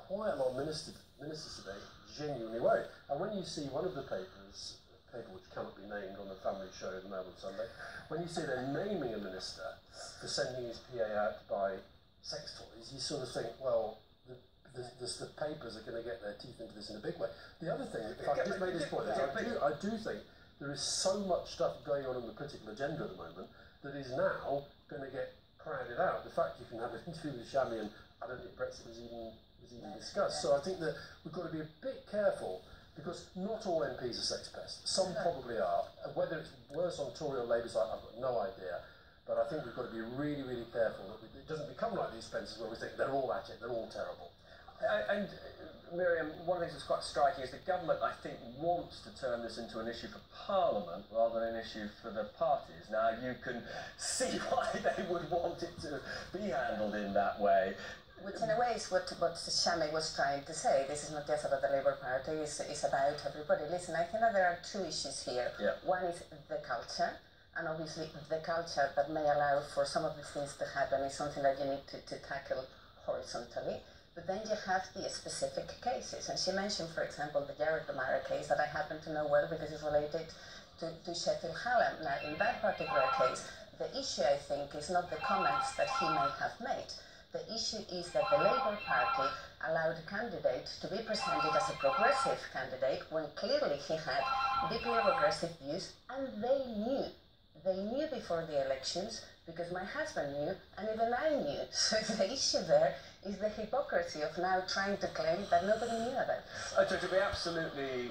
quite a lot of ministers today genuinely worried. And when you see one of the papers, a paper which cannot be named on the family show in the Mail on Sunday, when you see they're naming a minister for sending his PA out to buy sex toys, you sort of think, well, the papers are going to get their teeth into this in a big way. The other thing, if I just made this point, is I do think there is so much stuff going on in the political agenda at the moment that is now going to get crowded out. The fact you can have an interview with Shami, and I don't think Brexit was even discussed. So I think that we've got to be a bit careful, because not all MPs are sex pests. Some probably are. Whether it's worse on Tory or Labour side, I've got no idea. But I think we've got to be really, really careful that it doesn't become like these Spencers where we think they're all at it, they're all terrible. And Miriam, one of the things that's quite striking is the government, I think, wants to turn this into an issue for Parliament rather than an issue for the parties. Now, you can see why they would want it to be handled in that way. Which in a way is what Shami was trying to say. This is not just about the Labour Party, it's about everybody. Listen, I think that there are two issues here. Yeah. One is the culture, and obviously the culture that may allow for some of these things to happen is something that you need to tackle horizontally. But then you have the specific cases. And she mentioned, for example, the Jared O'Mara case that I happen to know well because it's related to Sheffield Hallam. Now, in that particular case, the issue, I think, is not the comments that he may have made. The issue is that the Labour Party allowed a candidate to be presented as a progressive candidate when clearly he had deeply progressive views, and they knew. They knew before the elections, because my husband knew, and even I knew. So the issue there is the hypocrisy of now trying to claim that nobody knew about it. So to be absolutely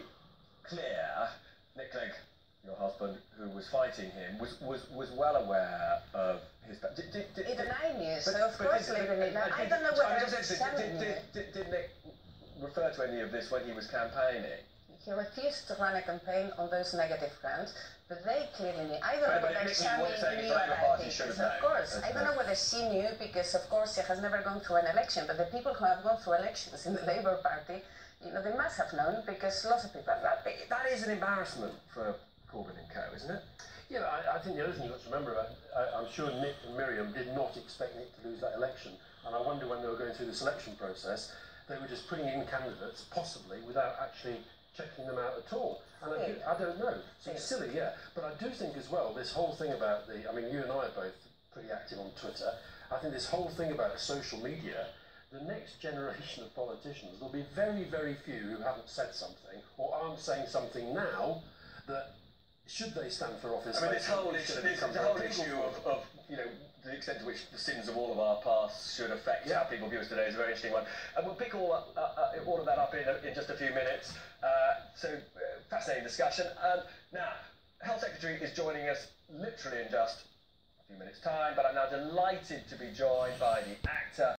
clear, Nick Clegg, your husband, who was fighting him, was well aware of his... Even I knew, so of course Labour knew. Now, I don't know whether... Did Nick refer to any of this when he was campaigning? He refused to run a campaign on those negative grounds, but they clearly knew. I don't know whether Shami knew about it. Of course, I don't know whether she knew, because of course she has never gone through an election, but the people who have gone through elections in the Labour Party, you know, they must have known, because lots of people have that. That is an embarrassment for Corbyn and co, isn't it? Yeah, I think the other thing you've got to remember about, I'm sure Nick and Miriam did not expect Nick to lose that election, and I wonder when they were going through the selection process, they were just putting in candidates, possibly, without actually checking them out at all. And I don't know. It's silly, yeah. But I do think as well, this whole thing about I mean, you and I are both pretty active on Twitter. I think this whole thing about social media, the next generation of politicians, there'll be very, very few who haven't said something or aren't saying something now that, should they stand for office... I mean, this whole issue of, you know, the extent to which the sins of all of our past should affect how people view us today is a very interesting one. And we'll pick all of that up in just a few minutes. Fascinating discussion. Now, Health Secretary is joining us literally in just a few minutes' time, but I'm now delighted to be joined by the actor